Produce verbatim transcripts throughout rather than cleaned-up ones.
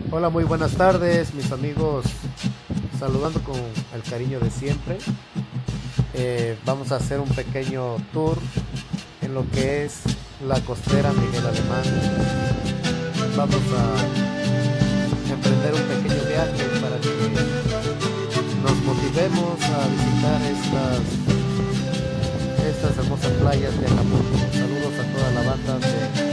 Hola, muy buenas tardes, mis amigos, saludando con el cariño de siempre. Eh, vamos a hacer un pequeño tour en lo que es la costera Miguel Alemán. Vamos a emprender un pequeño viaje para que nos motivemos a visitar estas, estas hermosas playas de Acapulco. Saludos a toda la banda de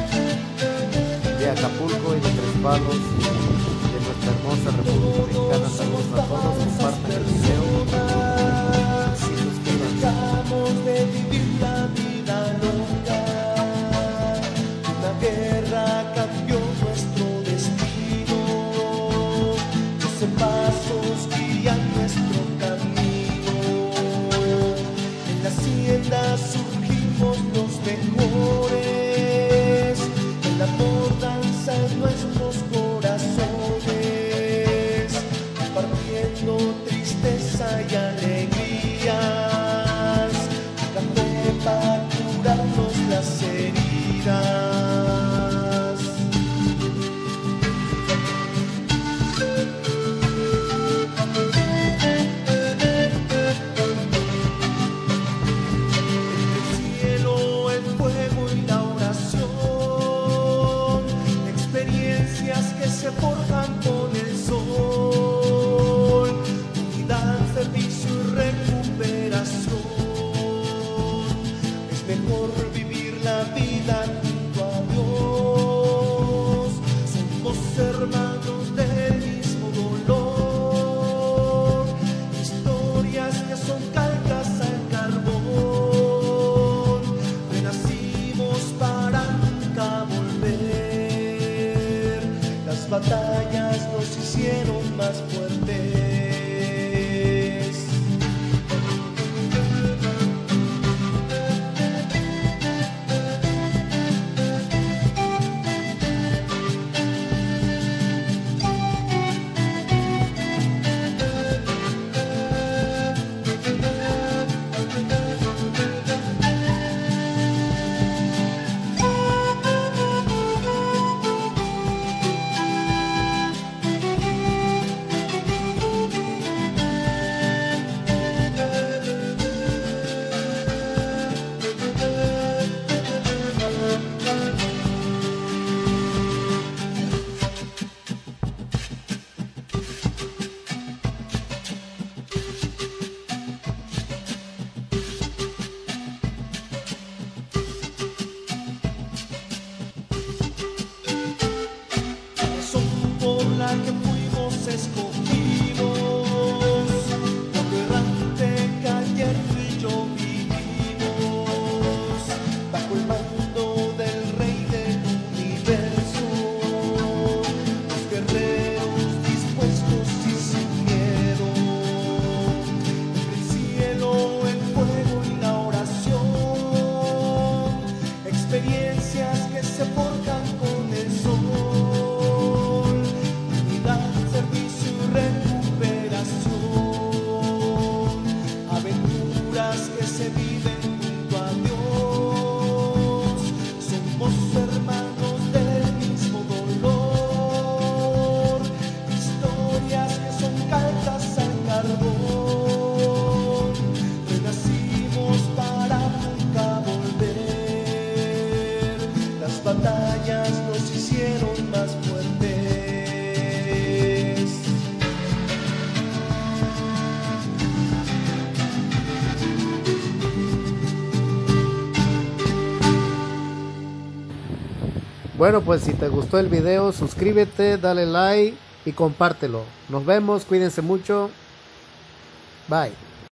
de Acapulco y de Tres Palos, de nuestra hermosa República Mexicana. Saludos a todos, compartan el video y suscríbanse. Dejamos de vivir la vida loca, una guerra cambió nuestro destino, doce pasos guían nuestro camino, en la hacienda surgimos los mejores, el amor danza en nuestros corazones, compartiendo tristeza y alegrías, café para curarnos las heridas. Se forjan con el sol, unidad, servicio y recuperación. Es mejor vivir la vida junto a Dios. Somos hermanos del mismo dolor, historias que son calcas al carbón. Renacimos para nunca volver. Las batallas nos hicieron más fuertes. Que fuimos escogidos, por errante que ayer tú y yo vivimos, bajo el mando del Rey del Universo, los guerreros dispuestos y sin miedo, entre el cielo, el fuego y la oración, experiencias que se forjan con el sol. Que se viven junto a Dios, somos hermanos del mismo dolor, historias que son calcas al carbón, renacimos para nunca volver, las batallas nos hicieron más fuertes. Bueno, pues si te gustó el video, suscríbete, dale like y compártelo. Nos vemos, cuídense mucho. Bye.